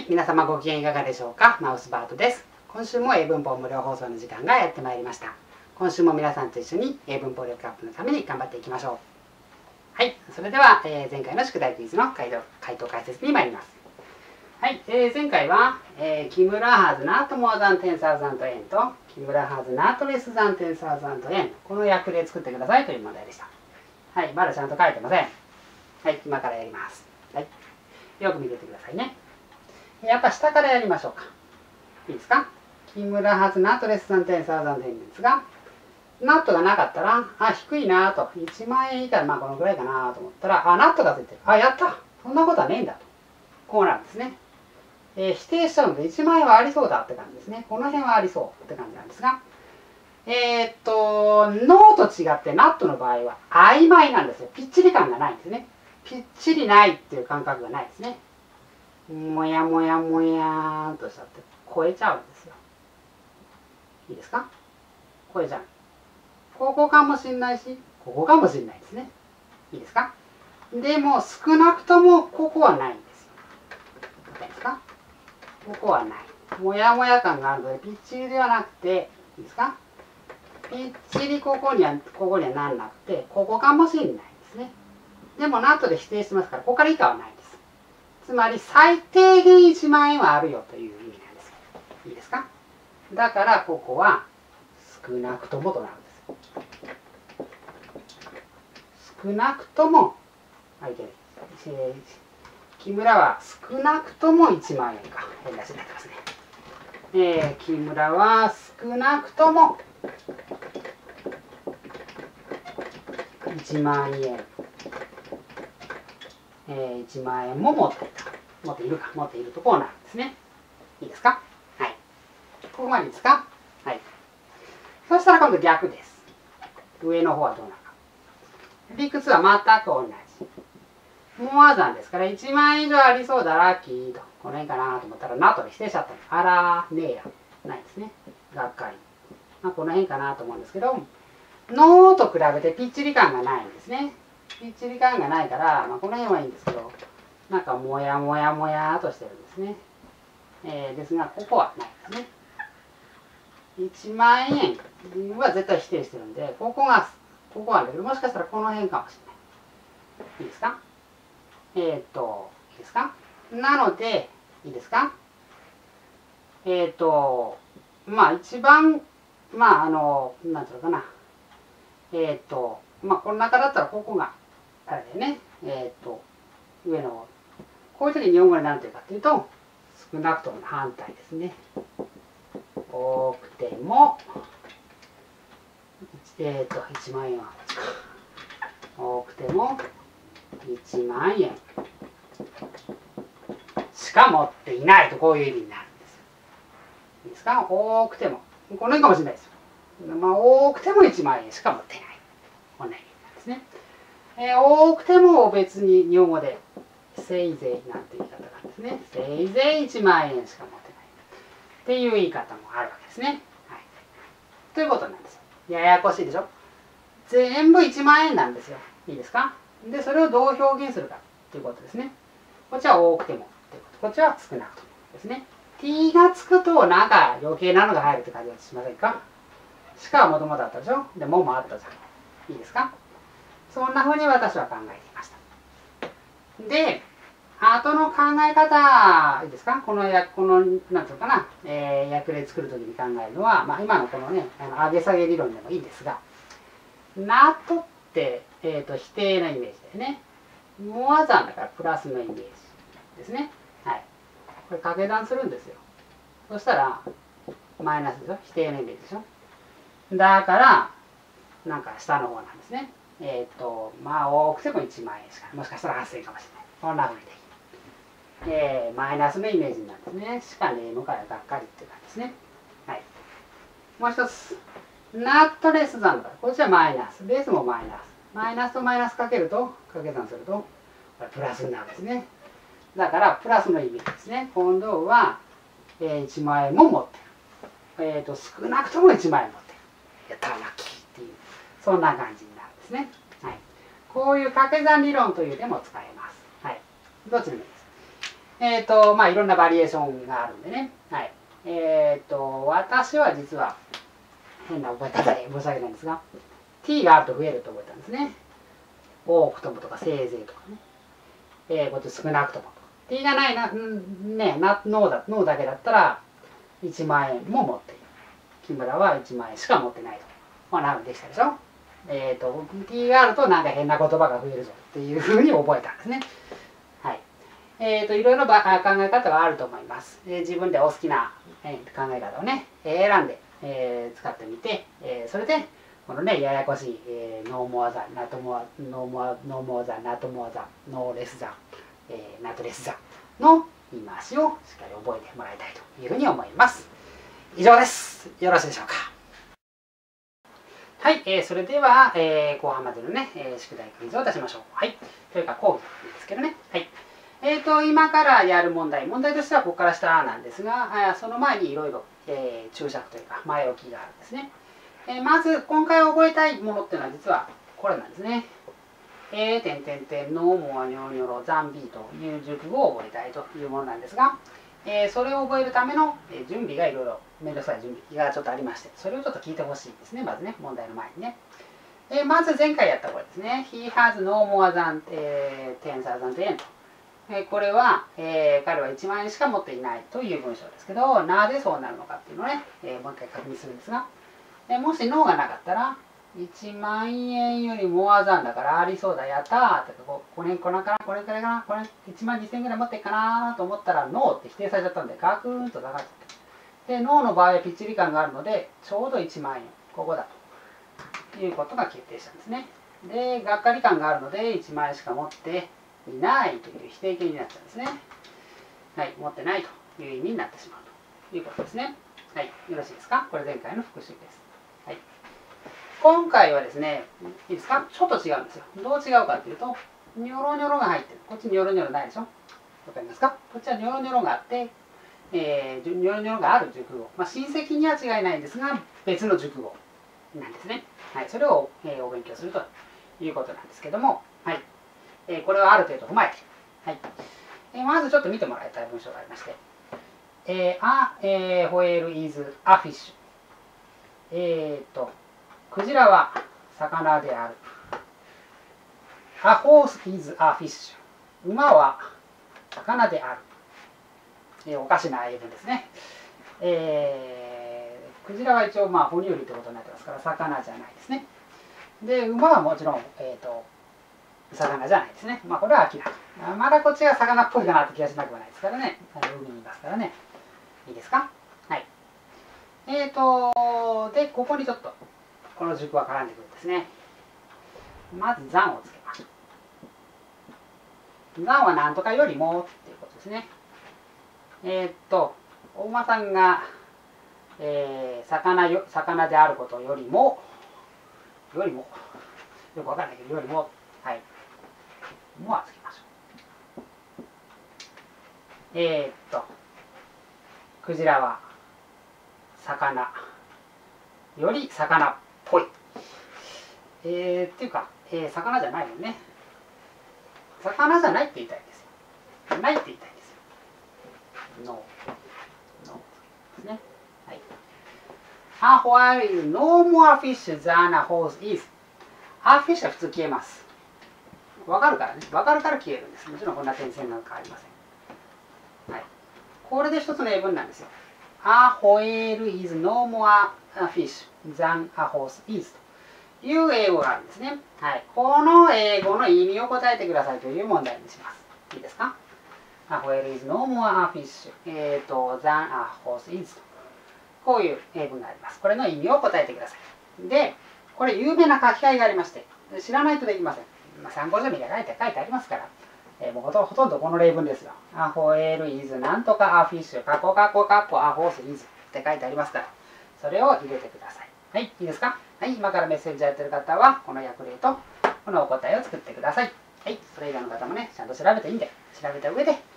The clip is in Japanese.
皆様ご機嫌いかがでしょうか。マウスバートです。今週も英文法無料放送の時間がやってまいりました。今週も皆さんと一緒に英文法力アップのために頑張っていきましょう。はい、それでは、前回の宿題クイズの回答解説に参ります。はい、前回は、木村has not more than 10,000 円と木村has not less than 10,000 円、この訳で作ってくださいという問題でした。はい、まだちゃんと書いてません。はい、今からやります。はい、よく見ててくださいね。やっぱ下からやりましょうか。いいですか。木村has not less than 10,000 円ですが、ナットがなかったら、低いなと、1万円以下でこのぐらいかなと思ったら、ナットがついてる。やった、そんなことはねえんだと。こうなるんですね。否定しちゃうので、1万円はありそうだって感じですね。この辺はありそうって感じなんですが、ノーと違ってナットの場合は曖昧なんですよ。ぴっちり感がないんですね。ぴっちりないっていう感覚がないですね。もやもやもやーんとしたって超えちゃうんですよ。いいですか。超えちゃう。ここかもしれないし、ここかもしれないですね。いいですか。でも少なくともここはないんですよ。いいですか。ここはない。もやもや感があるので、ぴっちりではなくて、いいですか。ぴっちりここにはなんなくて、ここかもしれないですね。でもナットで否定してますから、ここから以下はないです。つまり最低限1万円はあるよという意味なんです。いいですか。だからここは少なくともとなるんです。少なくとも、木村は少なくとも1万円か。変な字になってますね。木村は少なくとも1万円。1万円も持っていた。持っているか。持っているとこうなるんですね。いいですか。はい。ここまでいいですか。はい。そしたら今度逆です。上の方はどうなるか。理屈は全く同じ。モアザンですから1万円以上ありそうだラッキーと。この辺かなと思ったらナットで否定しちゃった。あらねえや。ないですね。がっかり。この辺かなと思うんですけど、ノーと比べてぴっちり感がないんですね。ぴっちり感がないから、この辺はいいんですけど、なんかもやもやもやーとしてるんですね。ですが、ここはないですね。1万円は絶対否定してるんで、ここはだけど、もしかしたらこの辺かもしれない。いいですか。いいですか。なので、いいですか。一番、なんていうのかな。この中だったらここが、あれだよね。上の、こういう時に日本語で何て言うかっていうと、少なくともの反対ですね。多くても、1万円はこっちか。多くても1万円しか持っていないと、こういう意味になるんですよ。いいですか。多くても、この辺かもしれないですよ。多くても1万円しか持っていない。こんな意味なんですね。多くても別に日本語でせいぜいなんて言い方があるんですね。せいぜい1万円しか持ってないっていう言い方もあるわけですね。はい、ということなんですよ。ややこしいでしょ。全部1万円なんですよ。いいですか。で、それをどう表現するかということですね。こっちは多くてもということ。こっちは少なくともですね。t がつくとなんか余計なのが入るって感じがしませんか。しかはもともとあったでしょ。でもあったじゃん。いいですか。そんなふうに私は考えていました。で、後の考え方、いいですか。このなんていうのかな、訳例作るときに考えるのは、今のこのね、上げ下げ理論でもいいんですが、ナットって、否定のイメージだよね。モアザンだからプラスのイメージですね。はい。これ掛け算するんですよ。そしたら、マイナスでしょ。否定のイメージでしょ。だから、なんか下の方なんですね。多くても1万円しか、もしかしたら8000円かもしれない。こんなふうにできる。マイナスのイメージなんですね。しかねえのからがっかりっていう感じですね。はい。もう一つ。ナットレスザンだから、こっちはマイナス。ベースもマイナス。マイナスとマイナスかけると、掛け算すると、これプラスになるんですね。だから、プラスの意味ですね。今度は、1万円も持ってる。少なくとも1万円持ってる。やったらラッキーっていう、そんな感じになるんですね。はい。こういう掛け算理論というでも使えます。はい。どっちでもいいです。 まあいろんなバリエーションがあるんでね。はい。私は実は変な覚え方で申し訳ないんですが、t があると増えると覚えたんですね。多くともとかせいぜいとかね。こっち少なくともとか。t がないな、ノーだけだったら1万円も持っている。木村は1万円しか持ってないと。まあなるできたでしょ。t があるとなんか変な言葉が増えるぞっていうふうに覚えたんですね。はい。いろいろ考え方があると思います。自分でお好きな、考え方をね、選んで、使ってみて、それで、このね、ややこしい、ノーモアザン、ナトモア、ノーモア、ノーモアザン、ナトモアザン、ノーレスザン、ナトレスザンの言い回しをしっかり覚えてもらいたいというふうに思います。以上です。よろしいでしょうか。はい、それでは、後半までのね、宿題クイズを出しましょう。はい。というか、講義ですけどね。はい。今からやる問題としてはここから下なんですが、その前にいろいろ注釈というか前置きがあるんですね。まず今回覚えたいものっていうのは実はこれなんですね。ノーモアニョロニョロザンビーという熟語を覚えたいというものなんですが、それを覚えるための準備がいろいろめんどくさい準備がちょっとありまして、それをちょっと聞いてほしいですね、まずね、問題の前にね。まず前回やったこれですね。He has no more than 10,000 yen と。これは、彼は1万円しか持っていないという文章ですけど、なぜそうなるのかっていうのをね、もう一回確認するんですが、もしノーがなかったら、1万円よりモアザンだからありそうだ、やったーって、これくらいかな、これ1万2000円ぐらい持っていくかなと思ったら、ノーって否定されちゃったんで、ガクーンと下がっちゃった。で、ノーの場合はピッチリ感があるので、ちょうど1万円、ここだということが決定したんですね。で、がっかり感があるので、1万円しか持っていないという否定形になっちゃうんですね。はい、持ってないという意味になってしまうということですね。はい、よろしいですか？これ前回の復習です。はい。今回はですね、いいですか？ちょっと違うんですよ。どう違うかというと、ニョロニョロが入ってる。こっちニョロニョロないでしょ？わかりますか？こっちはニョロニョロがあって、ニョロニョロがある熟語。まあ、親戚には違いないんですが、別の熟語なんですね。はい、それを、お勉強するということなんですけども、はい。これはある程度踏まえて、はいまずちょっと見てもらいたい文章がありまして、whale is a fish。クジラは魚である。A horse is a fish。馬は魚である。おかしな英文ですね。クジラは一応まあ哺乳類ということになってますから魚じゃないですね。で、馬はもちろん、魚じゃないですね。まあこれは明らか。まだこっちが魚っぽいかなって気がしなくはないですからね。海にいますからね。いいですか？はい。で、ここにちょっと、この軸は絡んでくるんですね。まず、残をつけます。残は何とかよりもっていうことですね。お馬さんが、魚であることよりも、よくわかんないけど、よりも、はい。もはつけましょう。クジラは魚より魚っぽい。っていうか、魚じゃないよね。魚じゃないって言いたいんですよ。ないって言いたいんですよ。ノーですね。はい。A whale is no more fish than a horse is。A fish は普通消えます。わかるからね。わかるから消えるんです。もちろんこんな点線なんかありません。はい。これで一つの英文なんですよ。A whale is no more fish than a horse is という英語があるんですね。はい。この英語の意味を答えてくださいという問題にします。いいですか？ A whale is no more a fish than a horse is と。こういう英文があります。これの意味を答えてください。で、これ有名な書き換えがありまして、知らないとできません。まあ、参考書に書いてありますから。もうほとんどこの例文ですよ。アホエルイズなんとかアフィッシュ、カッコアホースイズって書いてありますから、それを入れてください。はい、いいですか？はい、今からメッセージやってる方は、この訳例とこのお答えを作ってください。はい、それ以外の方もね、ちゃんと調べていいんで、調べた上で